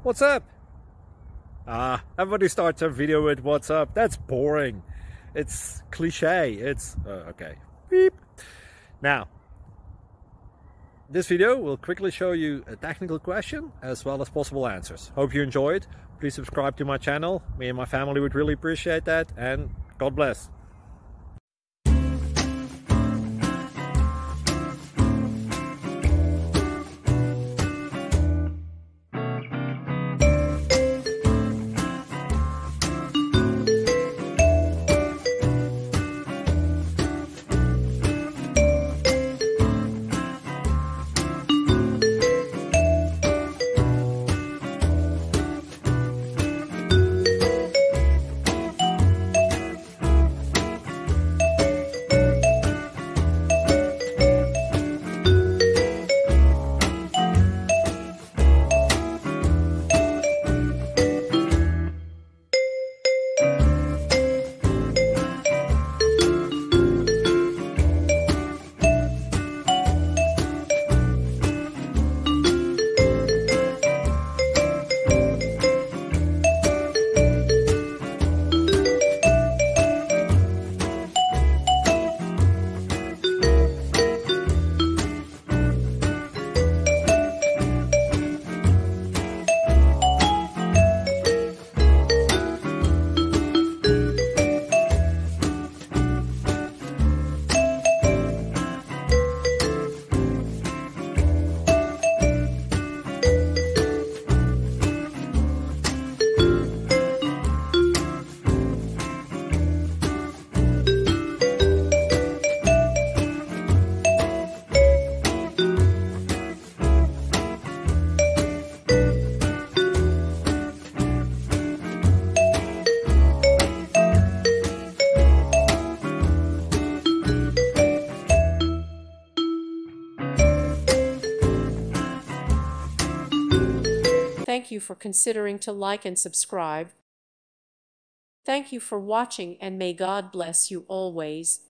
What's up? Everybody starts their video with what's up. That's boring. It's cliche. It's okay. Beep. Now, this video will quickly show you a technical question as well as possible answers. Hope you enjoyed. Please subscribe to my channel. Me and my family would really appreciate that, and God bless. Thank you for considering to like and subscribe. Thank you for watching, and may God bless you always.